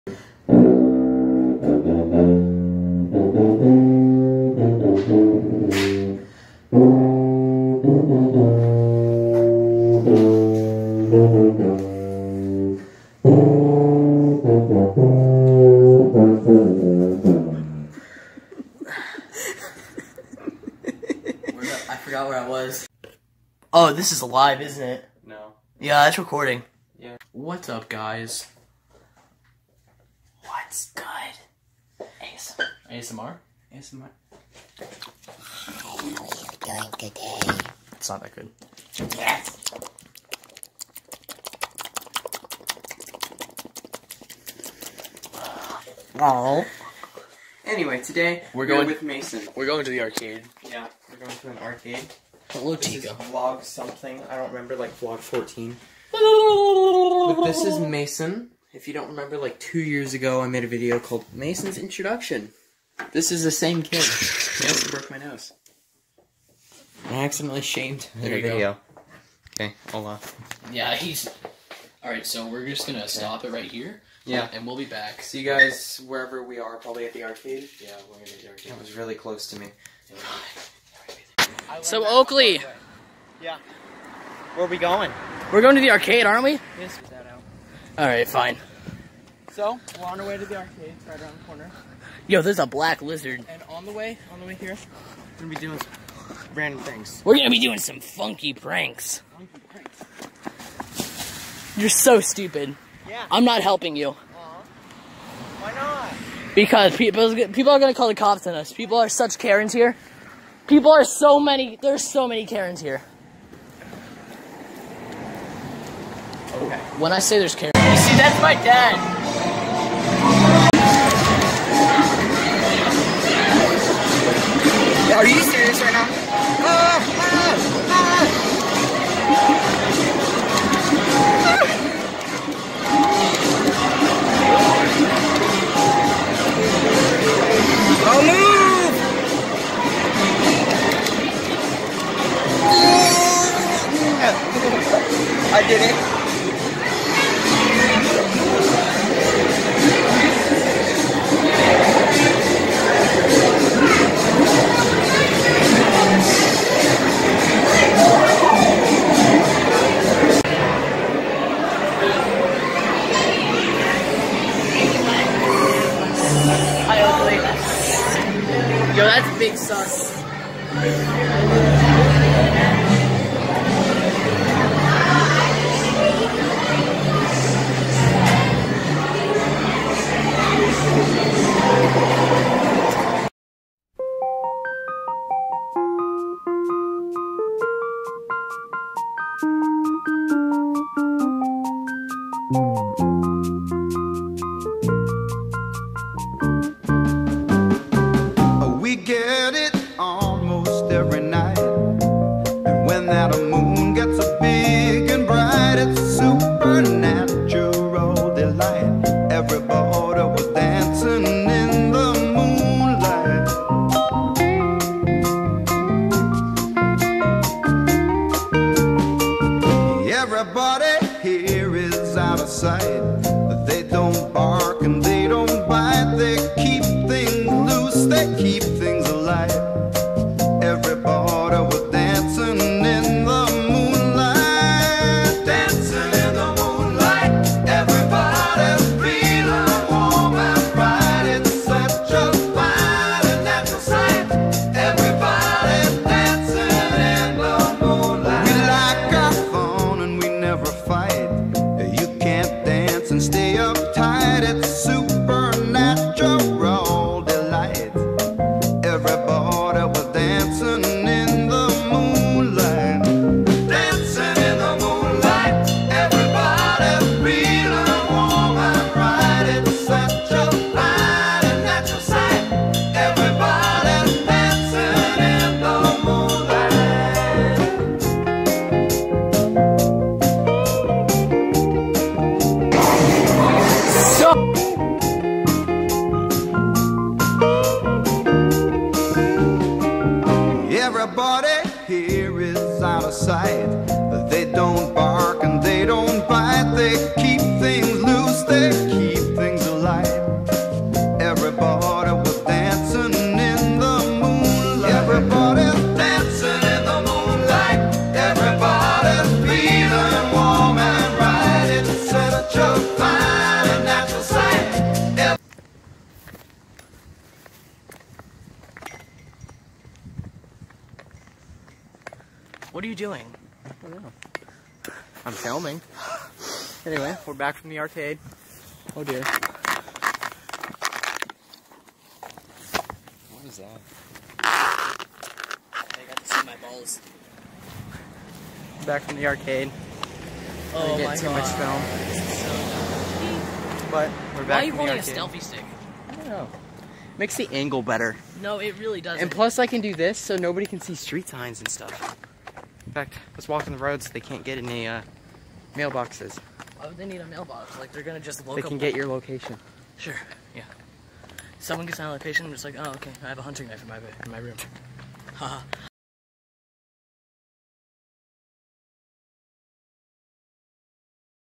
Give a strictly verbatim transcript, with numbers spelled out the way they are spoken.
I forgot where I was. Oh, this is live, isn't it? No. Yeah, that's recording. Yeah. What's up, guys? What's good? A S M R. A S M R? A S M R. How are you doing today? It's not that good. Yes. Oh. Anyway, today We're we're going- going with Mason. We're going to the arcade. Yeah, we're going to an arcade. Hello, This is Chico. vlog something. I don't remember, like vlog fourteen. But this is Mason. If you don't remember, like two years ago, I made a video called Mason's Introduction. This is the same kid. He also broke my nose. I accidentally shamed the There you go. video. Okay, hold on. Yeah, he's... Alright, so we're just gonna stop it right here. Yeah. And we'll be back. See you guys wherever we are, probably at the arcade. Yeah, we're gonna be the arcade. That was really close to me. So, Oakley, Yeah. Where are we going? we're going to the arcade, aren't we? Yes. That out. Alright, fine. So, we're on our way to the arcade, right around the corner. Yo, there's a black lizard. And on the way, on the way here, we're gonna be doing some random things. We're gonna be doing some funky pranks. Funky pranks. You're so stupid. Yeah. I'm not helping you. Aw. Why not? Because people, people are gonna call the cops on us. People are such Karens here. People are so many, there's so many Karens here. Okay. When I say there's Karens, you see, that's my dad. Are you serious right now? Ah, ah, ah. Oh, move! I did it. Hi, Oakley. Yo, that's big sus. We get it almost every night. What are you doing? I don't know. I'm filming. Anyway, we're back from the arcade. Oh dear. What is that? I got to see my balls. Back from the arcade. Oh Didn't get my too god. much film. This is so dumb. But we're Why back are you from the holding a arcade. selfie stick? I don't know. Makes the angle better. No, it really doesn't. And plus I can do this so nobody can see street signs and stuff. In fact, let's walk on the road so they can't get any uh, mailboxes. Why would they need a mailbox? Like, they're gonna just look They up can get your location. Sure, yeah. Someone gets my location, I'm just like, oh, okay, I have a hunting knife in my, in my room. Haha.